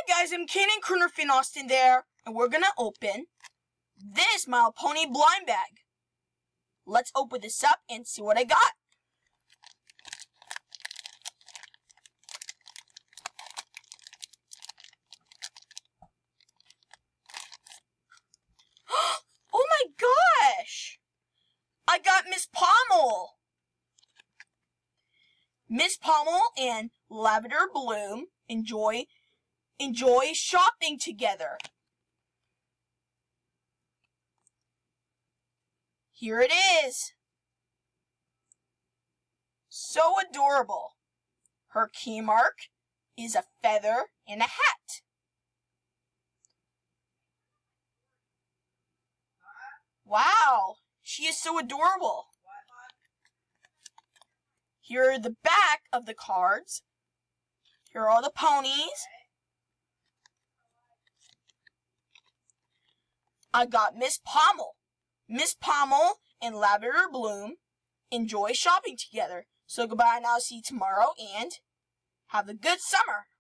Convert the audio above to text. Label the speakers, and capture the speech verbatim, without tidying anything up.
Speaker 1: guys, I'm Kanan Kerner Finn Austin there, and we're gonna open this My Little Pony blind bag. Let's open this up and see what I got. Oh my gosh! I got Miss Pommel! Miss Pommel and Lavender Bloom enjoy enjoy shopping together. Here it is. So adorable. Her key mark is a feather and a hat. Wow, she is so adorable. Here are the back of the cards. Here are all the ponies. I got Miss Pommel. Miss Pommel and Lavender Bloom enjoy shopping together. So goodbye now, see you tomorrow, and have a good summer.